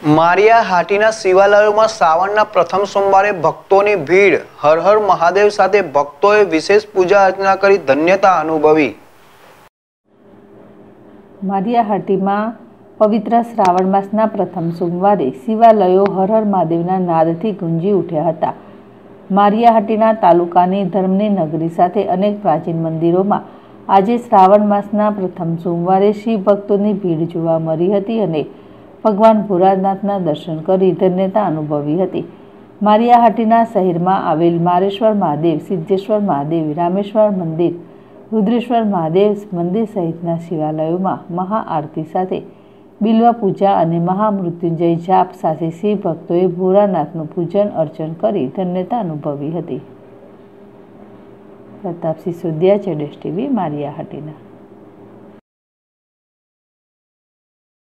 Maria Hatina શિવાલયોમાં શ્રાવણના પ્રથમ સોમવારે ભક્તોની ભીડ। હર હર મહાદેવ સાથે ભક્તોએ વિશેષ પૂજા અર્ચના કરી ધન્યતા અનુભવી। મારિયા હાટીમાં પવિત્ર શ્રાવણ માસના પ્રથમ સોમવારે શિવાલયો હર હર મહાદેવના નાદથી ગુંજી ઉઠ્યા હતા। મારિયા હાટીના તાલુકાની ધર્મની નગરી સાથે અનેક પ્રાચીન મંદિરોમાં આજે શ્રાવણ માસના પ્રથમ સોમવારે શિવ ભક્તોની ભીડ જોવા મળી હતી અને ભગવાન ભોળાનાથના દર્શન કરી ધન્યતા અનુભવી હતી। મારિયા હાટીના શહેરમાં આવેલ મારેશ્વર મહાદેવ, સિદ્ધેશ્વર મહાદેવ, રામેશ્વર મંદિર, રુદ્રેશ્વર મહાદેવ મંદિર સહિતના શિવાલયોમાં મહાઆરતી સાથે બિલ્વ પૂજા અને મહામૃત્યુંજય જાપ સાથે શિવ ભક્તોએ ભોળાનાથનું પૂજન અર્ચન કરી ધન્યતા અનુભવી હતી। પ્રતાપસિંહ સોદિયા, ZSTV, મારિયા હાટીના।